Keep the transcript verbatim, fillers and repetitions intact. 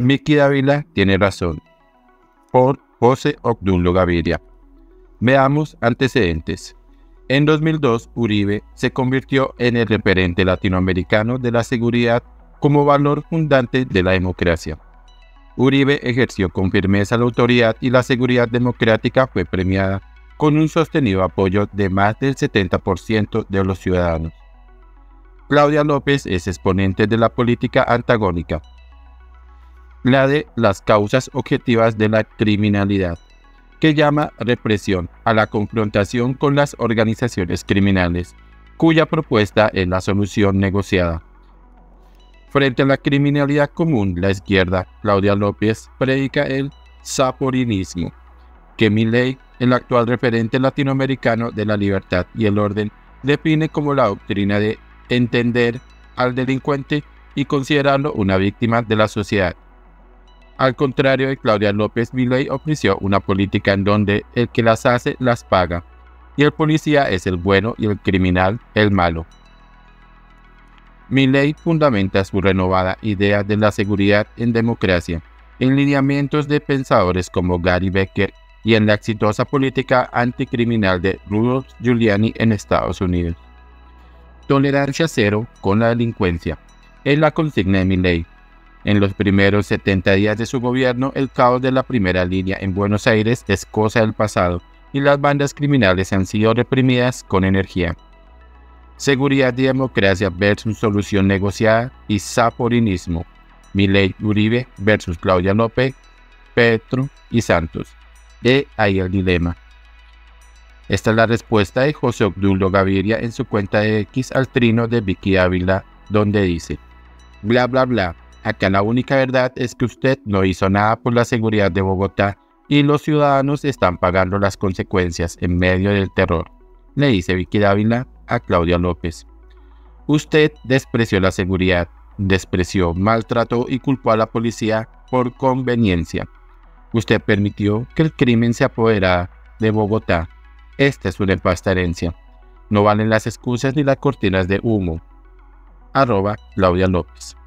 Vicky Dávila tiene razón, por José Obdulio Gaviria. Veamos antecedentes. En dos mil dos, Uribe se convirtió en el referente latinoamericano de la seguridad como valor fundante de la democracia. Uribe ejerció con firmeza la autoridad y la seguridad democrática fue premiada con un sostenido apoyo de más del setenta por ciento de los ciudadanos. Claudia López es exponente de la política antagónica, la de las causas objetivas de la criminalidad, que llama represión a la confrontación con las organizaciones criminales, cuya propuesta es la solución negociada. Frente a la criminalidad común, la izquierda, Claudia López, predica el saporinismo, que Milei, el actual referente latinoamericano de la libertad y el orden, define como la doctrina de entender al delincuente y considerarlo una víctima de la sociedad. Al contrario de Claudia López, Milei ofreció una política en donde el que las hace las paga, y el policía es el bueno y el criminal el malo. Milei fundamenta su renovada idea de la seguridad en democracia, en lineamientos de pensadores como Gary Becker y en la exitosa política anticriminal de Rudolph Giuliani en Estados Unidos. Tolerancia cero con la delincuencia es la consigna de Milei. En los primeros setenta días de su gobierno, el caos de la primera línea en Buenos Aires es cosa del pasado y las bandas criminales han sido reprimidas con energía. Seguridad y democracia versus solución negociada y saporinismo. Milei Uribe versus Claudia López, Petro y Santos. He ahí el dilema. Esta es la respuesta de José Obdulio Gaviria en su cuenta de X al trino de Vicky Dávila, donde dice: bla bla bla, acá la única verdad es que usted no hizo nada por la seguridad de Bogotá y los ciudadanos están pagando las consecuencias en medio del terror, le dice Vicky Dávila a Claudia López. Usted despreció la seguridad, despreció, maltrató y culpó a la policía por conveniencia. Usted permitió que el crimen se apoderara de Bogotá. Esta es una nefasta herencia. No valen las excusas ni las cortinas de humo. Arroba Claudia López.